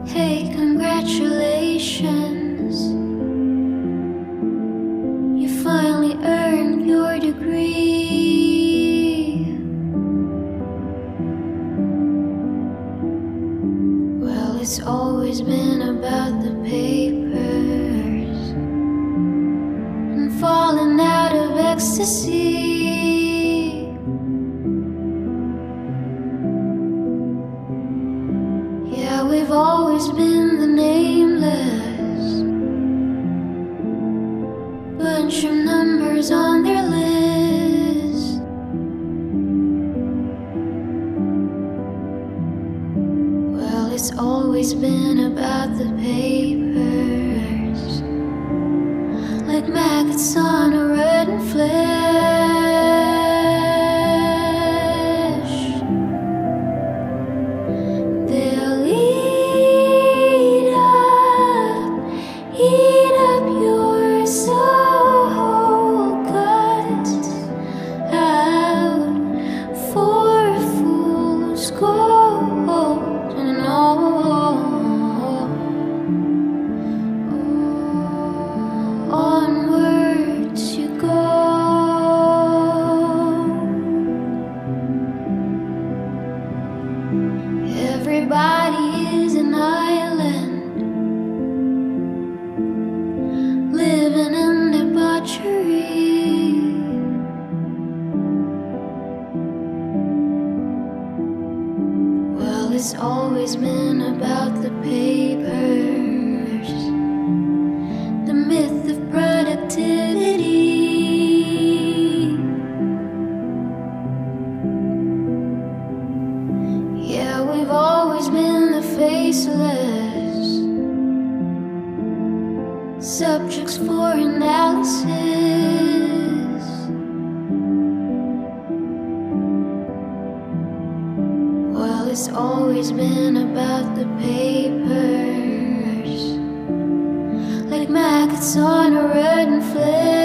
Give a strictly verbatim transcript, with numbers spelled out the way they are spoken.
Hey, congratulations. You finally earned your degree. Well, it's always been about the papers and falling out of ecstasy. Yeah, we've always been the nameless bunch of numbers on their list. Well, it's always been about the papers, like maggots on a rotten flesh. They'll eat up, eat up your soul, cuts out for a fool's gold. And all onwards you go. Everybody is an island, living in debauchery. Well, it's always been about the papers, the myth of productivity. Yeah, we've always been the faceless subjects for analysis. Well, it's always been about the papers, like maggots on a rotten flesh.